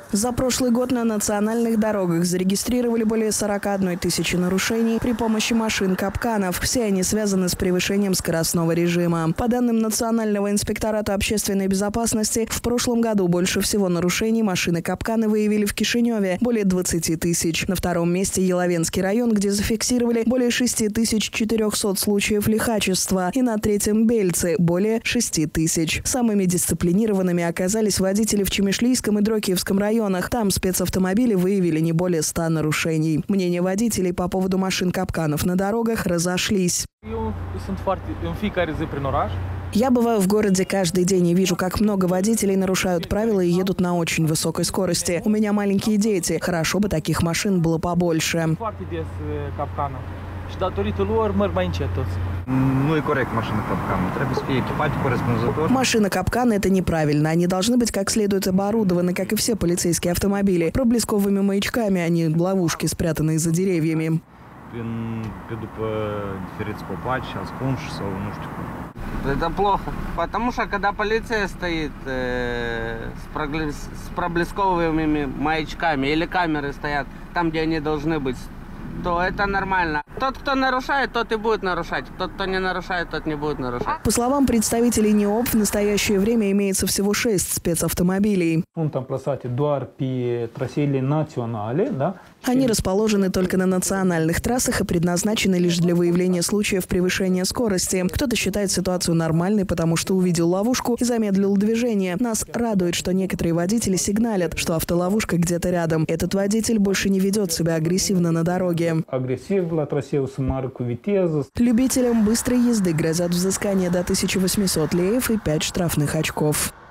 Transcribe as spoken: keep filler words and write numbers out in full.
За прошлый год на национальных дорогах зарегистрировали более сорока одной тысячи нарушений при помощи машин-капканов. Все они связаны с превышением скоростного режима. По данным Национального инспектората общественной безопасности, в прошлом году больше всего нарушений машины-капканы выявили в Кишиневе – более двадцати тысяч. На втором месте Еловенский район, где зафиксировали более шести тысяч четырехсот случаев лихачества. И на третьем – Бельцы – более шести тысяч. Самыми дисциплинированными оказались водители в Чемишлийском и Дрокиевском районах. Там спецавтомобили выявили не более ста нарушений. Мнения водителей по поводу машин-капканов на дорогах разошлись. Я бываю в городе каждый день и вижу, как много водителей нарушают правила и едут на очень высокой скорости. У меня маленькие дети. Хорошо бы таких машин было побольше. Ну и коррект машины капканы. Треба экипаж кореспондентов. Машины-капканы – это неправильно. Они должны быть как следует оборудованы, как и все полицейские автомобили. Проблесковыми маячками, а не ловушки, спрятанные за деревьями. Это плохо, потому что когда полиция стоит э, с, прогле... с проблесковыми маячками или камеры стоят там, где они должны быть, то это нормально. Тот, кто нарушает, тот и будет нарушать. Тот, кто не нарушает, тот не будет нарушать. По словам представителей НИОП, в настоящее время имеется всего шесть спецавтомобилей. Они расположены только на национальных трассах и предназначены лишь для выявления случаев превышения скорости. Кто-то считает ситуацию нормальной, потому что увидел ловушку и замедлил движение. Нас радует, что некоторые водители сигналят, что автоловушка где-то рядом. Этот водитель больше не ведет себя агрессивно на дороге. Любителям быстрой езды грозят взыскание до тысячи восьмисот леев и пять штрафных очков.